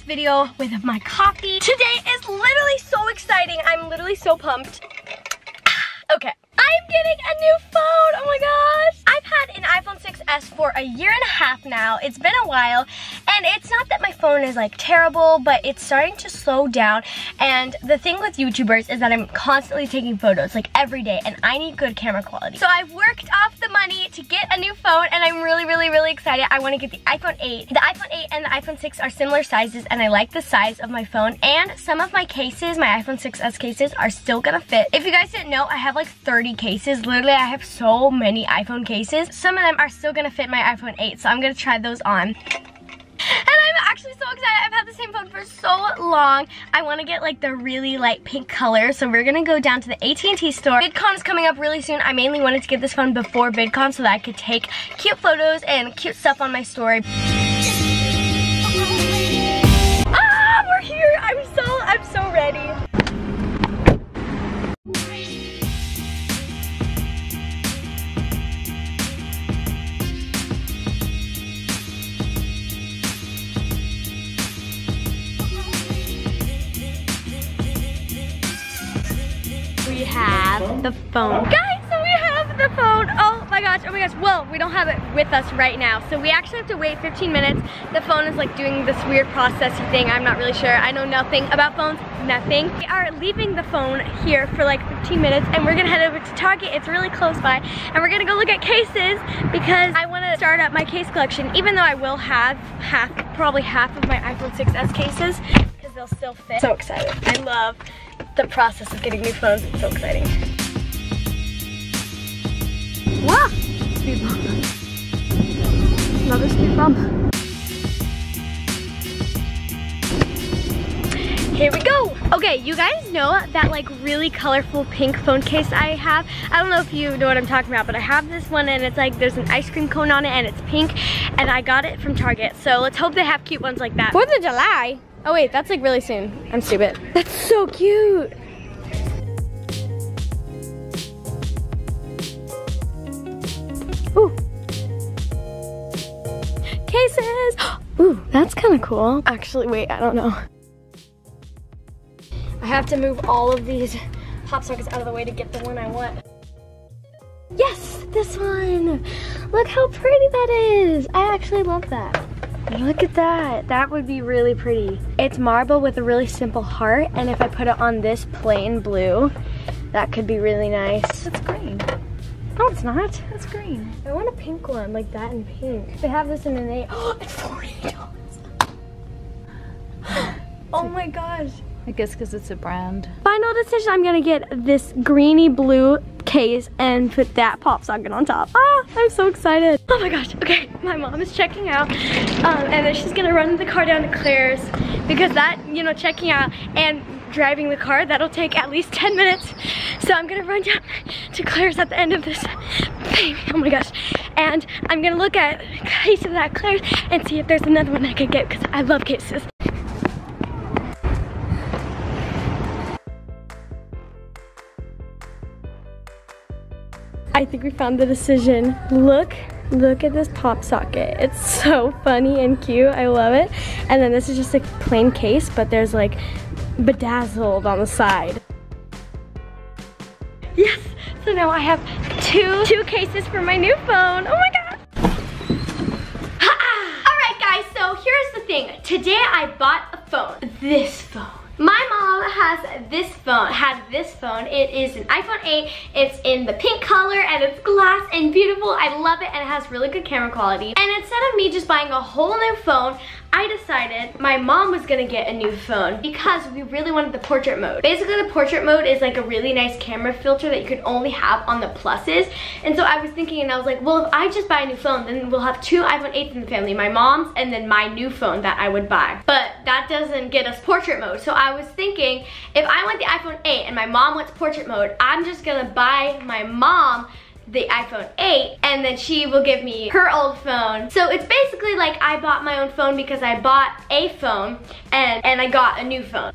video with my coffee. Today is literally so exciting. I'm literally so pumped. Okay, I'm getting a new phone. Oh my gosh. I've had an iPhone 6s for a year and a half now. It's been a while, and it's not that my phone is like terrible, but it's starting to slow down. And the thing with YouTubers is that I'm constantly taking photos like every day, and I need good camera quality. So I've worked off the money to get a new phone, and I'm really excited. I want to get the iPhone 8. The iPhone 8 and the iPhone 6 are similar sizes, and I like the size of my phone, and some of my cases, my iPhone 6s cases, are still gonna fit. If you guys didn't know, I have like 30 cases. Literally, I have so many iPhone cases. Some of them are still gonna fit my iPhone 8, so I'm gonna try those on. And I'm actually so excited. I've had the same phone for so long. I want to get like the really light pink color, so we're gonna go down to the AT&T store. VidCon is coming up really soon. I mainly wanted to get this phone before VidCon so that I could take cute photos and cute stuff on my story. Ah, we're here. I'm so ready. We have the phone. Guys, so we have the phone. Oh my gosh. Well, we don't have it with us right now. So we actually have to wait 15 minutes. The phone is like doing this weird processing thing. I'm not really sure. I know nothing about phones, nothing. We are leaving the phone here for like 15 minutes, and we're gonna head over to Target. It's really close by, and we're gonna go look at cases because I wanna start up my case collection, even though I will have probably half of my iPhone 6s cases because they'll still fit. So excited. I love the process of getting new phones. It's so exciting. Wow! Speed bump. Another speed bump. Here we go. Okay, you guys know that like really colorful pink phone case I have? I don't know if you know what I'm talking about, but I have this one, and it's like there's an ice cream cone on it, and it's pink, and I got it from Target. So let's hope they have cute ones like that. 4th of July? Oh wait, that's like really soon. I'm stupid. That's so cute. Ooh. Cases. Ooh, that's kind of cool. Actually, wait, I don't know. I have to move all of these pop sockets out of the way to get the one I want. Yes, this one. Look how pretty that is. I actually love that. Look at that. That would be really pretty. It's marble with a really simple heart, and if I put it on this plain blue, that could be really nice. That's green. No, it's not. That's green. I want a pink one, like that in pink. They have this in an 8. Oh, it's $48. Oh my gosh. I guess because it's a brand. Final decision, I'm gonna get this greeny blue case and put that pop socket on top. Ah, I'm so excited. Oh my gosh, okay, my mom is checking out, and then she's gonna run the car down to Claire's, because that, you know, checking out and driving the car, that'll take at least 10 minutes. So I'm gonna run down to Claire's at the end of this thing. Oh my gosh. And I'm gonna look at cases at Claire's and see if there's another one I could get, because I love cases. I think we found the decision. Look at this pop socket. It's so funny and cute. I love it. And then this is just a plain case, but there's like bedazzled on the side. Yes, so now I have two cases for my new phone. Oh my god. Alright guys, so here's the thing. Today I bought a phone. This phone. My mom had this phone. It is an iPhone 8. It's in the pink color, and it's glass and beautiful. I love it, and it has really good camera quality. And instead of me just buying a whole new phone, I decided my mom was gonna get a new phone because we really wanted the portrait mode. Basically, the portrait mode is like a really nice camera filter that you can only have on the pluses. And so I was thinking, and I was like, well, if I just buy a new phone, then we'll have 2 iPhone 8s in the family, my mom's and then my new phone that I would buy. But that doesn't get us portrait mode. So I was thinking, if I want the iPhone 8 and my mom wants portrait mode, I'm just gonna buy my mom the iPhone 8, and then she will give me her old phone. So it's basically like I bought my own phone because I bought a phone and I got a new phone.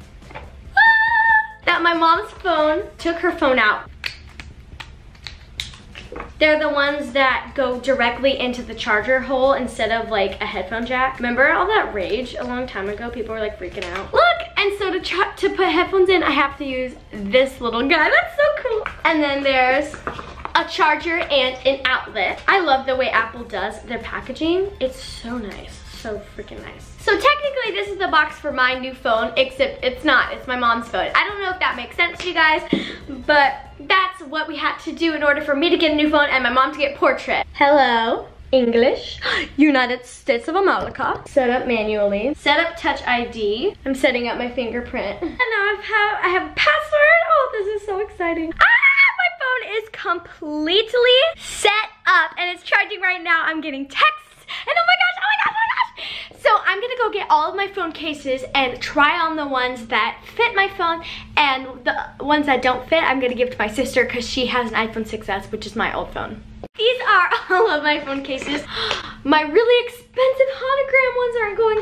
That my mom's phone took her phone out. They're the ones that go directly into the charger hole instead of like a headphone jack. Remember all that rage a long time ago? People were like freaking out. Look, and so to put headphones in, I have to use this little guy. That's so cool. And then there's a charger and an outlet. I love the way Apple does their packaging. It's so nice, so freaking nice. So technically this is the box for my new phone, except it's not, it's my mom's phone. I don't know if that makes sense to you guys, but that's what we had to do in order for me to get a new phone and my mom to get portrait. Hello, English, United States of America. Set up manually. Set up Touch ID. I'm setting up my fingerprint. And now I have a password. Oh, this is so exciting. My phone is completely set up and it's charging right now. I'm getting texts and oh my gosh, oh my gosh, oh my gosh. So I'm gonna go get all of my phone cases and try on the ones that fit my phone, and the ones that don't fit, I'm gonna give to my sister because she has an iPhone 6s, which is my old phone. These are all of my phone cases. My really expensive hologram ones are going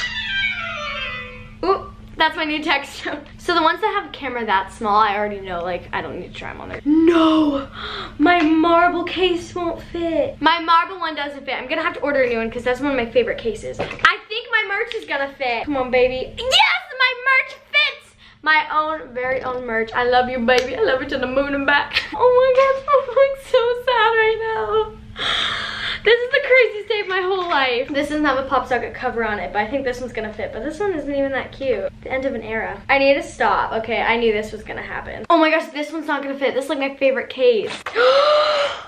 to... Oop, that's my new text tone. So the ones that have a camera that small, I already know, like, I don't need to try them on there. No, my marble case won't fit. My marble one doesn't fit. I'm gonna have to order a new one because that's one of my favorite cases. I think my merch is gonna fit. Come on, baby. Yes, my merch fits. My own, very own merch. I love you, baby. I love you to the moon and back. Oh my gosh, I'm like so sad right now. This is the craziest day of my whole life. This doesn't have a pop socket cover on it, but I think this one's gonna fit. But this one isn't even that cute. The end of an era. I need to stop. Okay, I knew this was gonna happen. Oh my gosh, this one's not gonna fit. This is like my favorite case. Oh,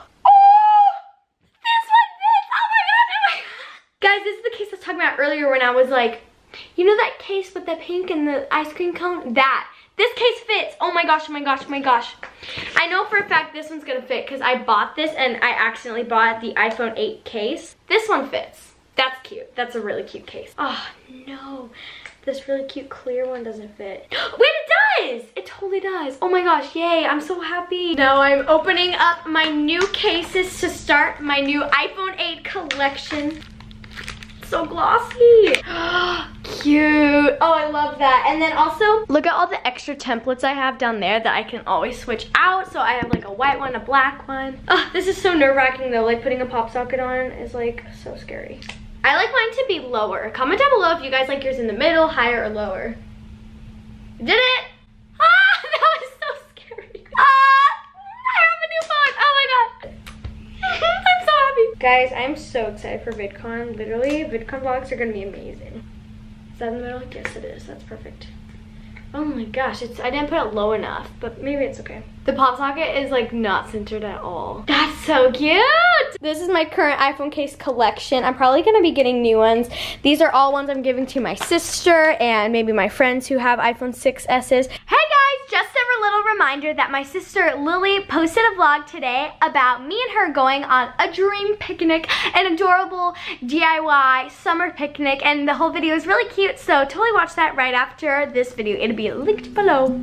this one fits. Oh my gosh, oh my gosh. Guys, this is the case I was talking about earlier when I was like, you know that case with the pink and the ice cream cone? That. This case fits. Oh my gosh, oh my gosh, oh my gosh. I know for a fact this one's gonna fit because I bought this and I accidentally bought the iPhone 8 case. This one fits. That's cute. That's a really cute case. Oh no, this really cute clear one doesn't fit. Wait, it does! It totally does. Oh my gosh, yay, I'm so happy. Now I'm opening up my new cases to start my new iPhone 8 collection. So glossy. Cute. Oh, I love that. And then also, look at all the extra templates I have down there that I can always switch out. So I have like a white one, a black one. Oh, this is so nerve-wracking though. Like putting a pop socket on is like so scary. I like mine to be lower. Comment down below if you guys like yours in the middle, higher, or lower. Did it? Ah, that was so scary. Ah, I have a new phone. Oh my god. I'm so happy. Guys, I'm so excited for VidCon. Literally, VidCon vlogs are gonna be amazing. Is that in the middle? Yes, it is. That's perfect. Oh my gosh, I didn't put it low enough, but maybe it's okay. The pop socket is like not centered at all. That's so cute. This is my current iPhone case collection. I'm probably gonna be getting new ones. These are all ones I'm giving to my sister and maybe my friends who have iPhone 6s's. Hey guys, just a little reminder that my sister Lily posted a vlog today about me and her going on a dream picnic, an adorable DIY summer picnic, and the whole video is really cute, so totally watch that right after this video. It'll be linked below.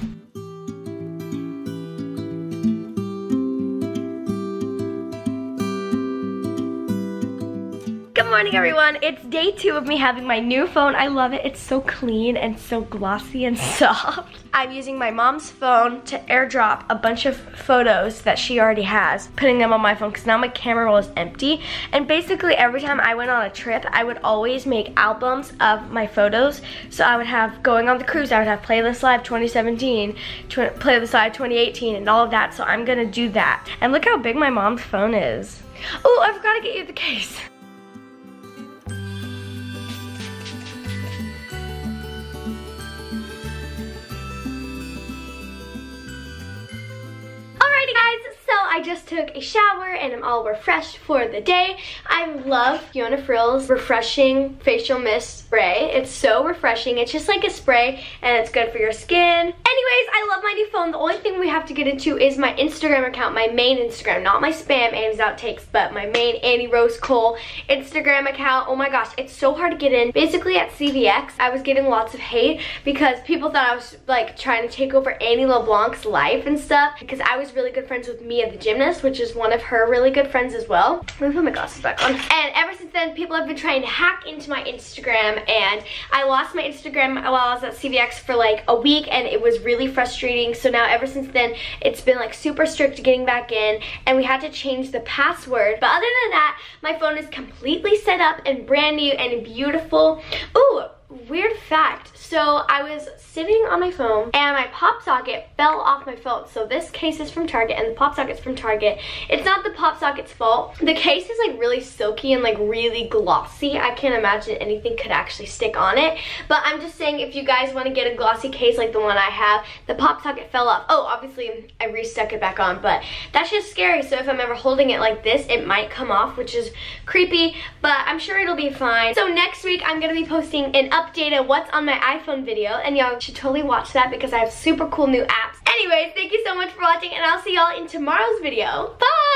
Good morning everyone, it's day 2 of me having my new phone. I love it, it's so clean and so glossy and soft. I'm using my mom's phone to airdrop a bunch of photos that she already has, putting them on my phone because now my camera roll is empty. And basically every time I went on a trip, I would always make albums of my photos. So I would have, going on the cruise, I would have Playlist Live 2017, Playlist Live 2018 and all of that. So I'm gonna do that. And look how big my mom's phone is. Oh, I forgot to get you the case. Guys, so I just took a shower and I'm all refreshed for the day. I love Fiona Frill's refreshing facial mist spray. It's so refreshing. It's just like a spray and it's good for your skin. Anyways, I love my new phone. The only thing we have to get into is my Instagram account, my main Instagram, not my spam Annie's Outtakes, but my main Annie Rose Cole Instagram account. Oh my gosh, it's so hard to get in. Basically at CVX, I was getting lots of hate because people thought I was like trying to take over Annie LeBlanc's life and stuff because I was really good friends with Mia the gymnast, which is one of her really good friends as well. Let me put my glasses back on. And ever since then, people have been trying to hack into my Instagram, and I lost my Instagram while I was at CVX for like a week, and it was really frustrating. So now ever since then, it's been like super strict getting back in, and we had to change the password. But other than that, my phone is completely set up and brand new and beautiful. Ooh, weird fact. So I was sitting on my phone and my pop socket fell off my phone. So this case is from Target and the pop socket's from Target. It's not the pop socket's fault. The case is like really silky and like really glossy. I can't imagine anything could actually stick on it. But I'm just saying, if you guys want to get a glossy case like the one I have, the pop socket fell off. Oh, obviously I restuck it back on, but that's just scary. So if I'm ever holding it like this, it might come off, which is creepy, but I'm sure it'll be fine. So next week I'm gonna be posting an update of what's on my iPhone video, and y'all should totally watch that because I have super cool new apps. Anyways, thank you so much for watching, and I'll see y'all in tomorrow's video. Bye!